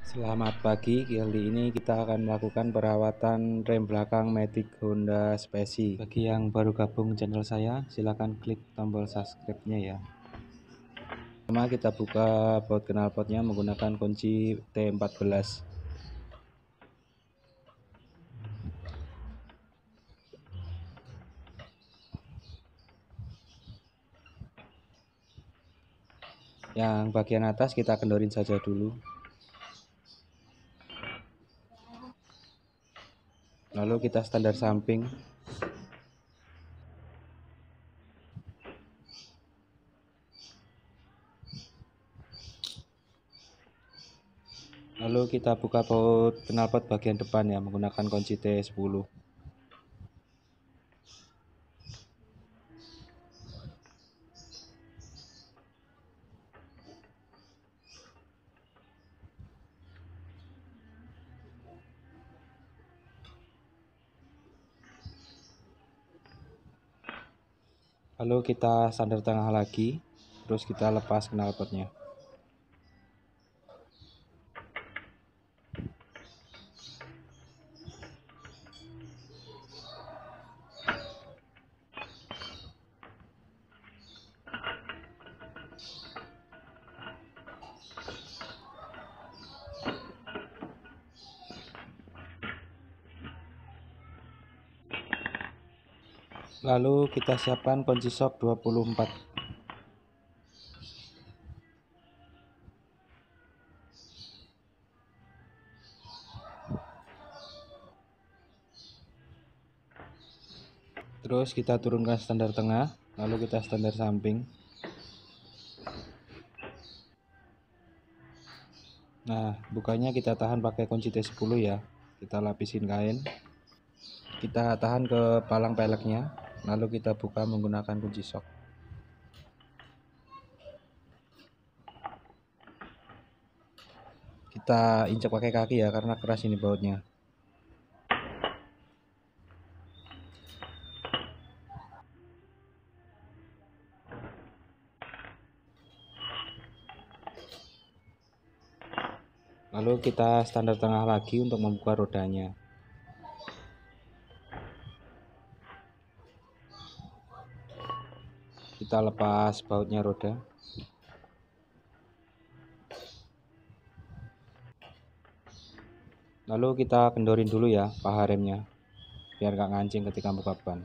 Selamat pagi, kali ini kita akan melakukan perawatan rem belakang Matic Honda Speci. Bagi yang baru gabung channel saya, silahkan klik tombol subscribe-nya ya. Pertama kita buka baut knalpotnya menggunakan kunci T14. Yang bagian atas kita kendorin saja dulu. Lalu kita standar samping. Lalu kita buka baut knalpot bagian depan ya menggunakan kunci T10. Lalu kita standar tengah lagi, terus kita lepas knalpotnya. Lalu kita siapkan kunci sok 24. Terus kita turunkan standar tengah, lalu kita standar samping. Nah, bukanya kita tahan pakai kunci T10 ya. Kita lapisin kain. Kita tahan ke palang peleknya, lalu kita buka menggunakan kunci sok. Kita injak pakai kaki ya, karena keras ini bautnya. Lalu kita standar tengah lagi untuk membuka rodanya. Kita lepas bautnya roda. Lalu kita kendorin dulu ya paha remnya, biar gak ngancing ketika buka ban.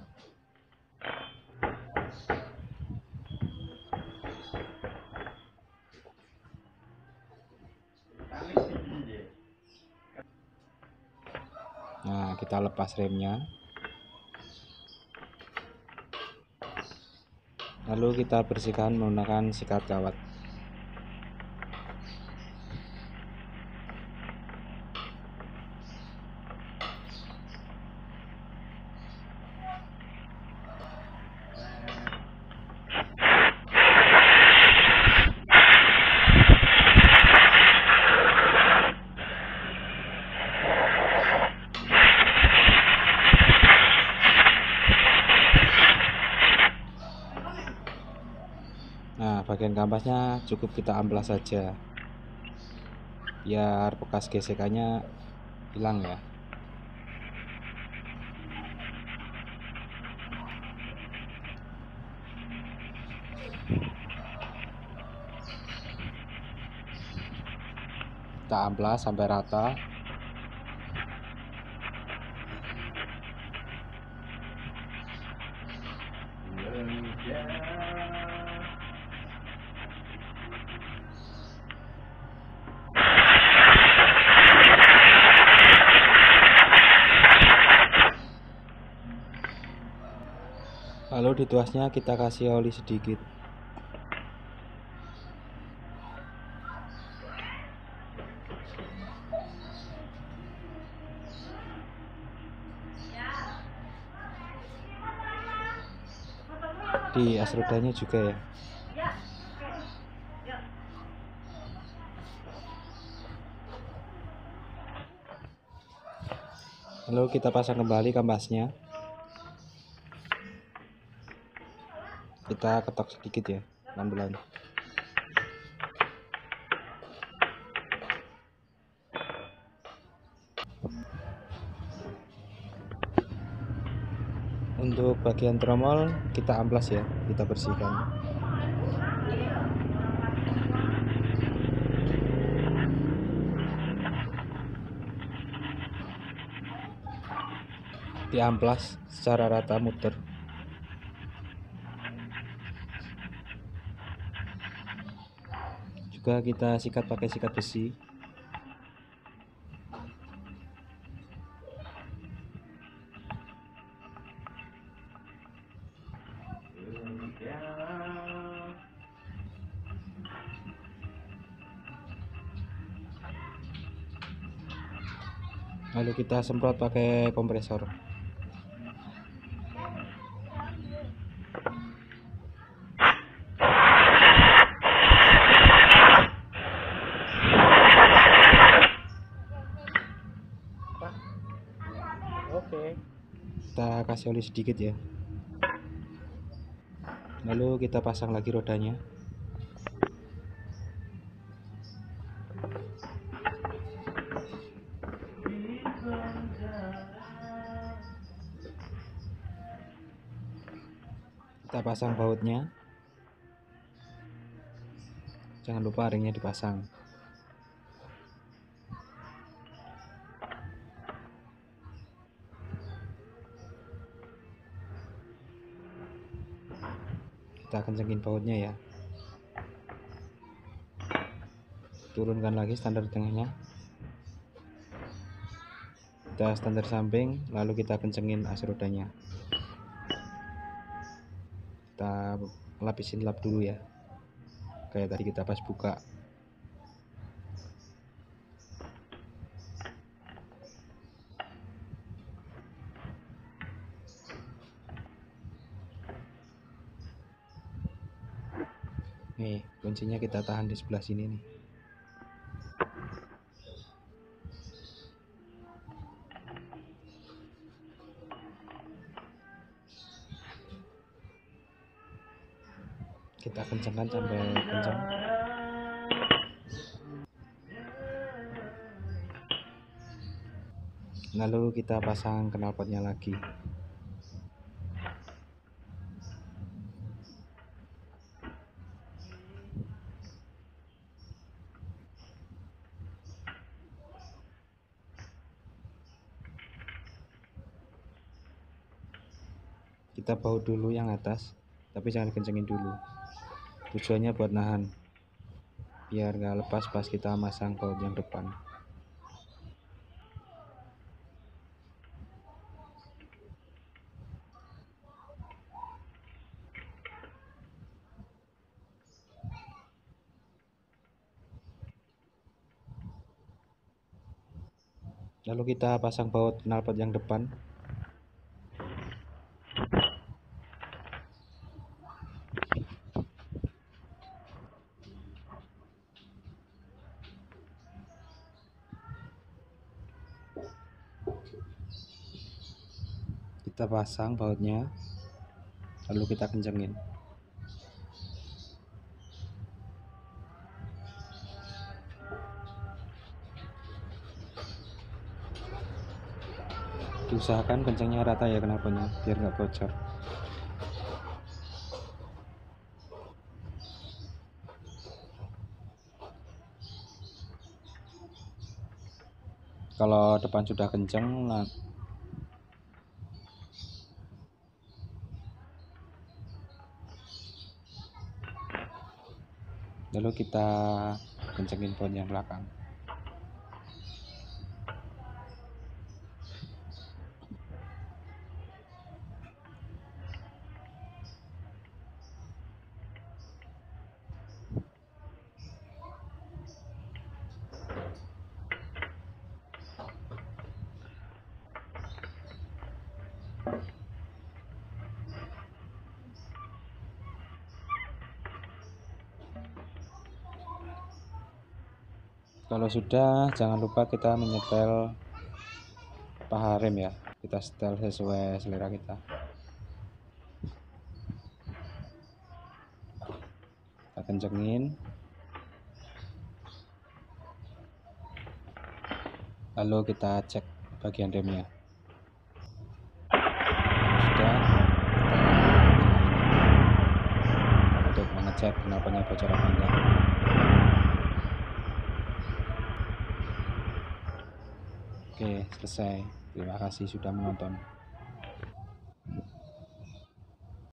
Nah, kita lepas remnya. Lalu kita bersihkan menggunakan sikat kawat. Nah, bagian kampasnya cukup kita amplas saja, biar bekas gesekannya hilang ya. Kita amplas sampai rata. Lalu di tuasnya kita kasih oli sedikit. Di as rodanya juga ya. Lalu kita pasang kembali kampasnya. Kita ketok sedikit ya, pelan-pelan. bagian tromol kita amplas ya, kita bersihkan. Diamplas secara rata muter. Juga kita sikat pakai sikat besi. Lalu kita semprot pakai kompresor. Oke. Kita kasih oli sedikit ya. Lalu kita pasang lagi rodanya. Kita pasang bautnya. Jangan lupa ringnya dipasang. Kita kencengin bautnya ya. Turunkan lagi standar tengahnya. Kita standar samping, lalu kita kencengin as rodanya. Kita lapisin lap dulu ya, kayak tadi kita pas buka. Nih, kuncinya kita tahan di sebelah sini nih. Kita kencangkan sampai kencang. Lalu kita pasang knalpotnya lagi. Kita baut dulu yang atas, tapi jangan kencengin dulu. Tujuannya buat nahan, biar nggak lepas pas kita masang baut yang depan. Lalu kita pasang baut knalpot yang depan. Kita pasang bautnya, lalu kita kencengin. Diusahakan kencangnya rata ya knalpotnya, biar nggak bocor. Kalau depan sudah kenceng, lalu kita kencengin baut yang belakang. Kalau sudah, jangan lupa kita menyetel paha rem ya. Kita setel sesuai selera kita. Kita kencengin. Lalu kita cek bagian remnya. Sudah, ngecek knalpotnya bocor apa enggak. Oke, selesai. Terima kasih sudah menonton.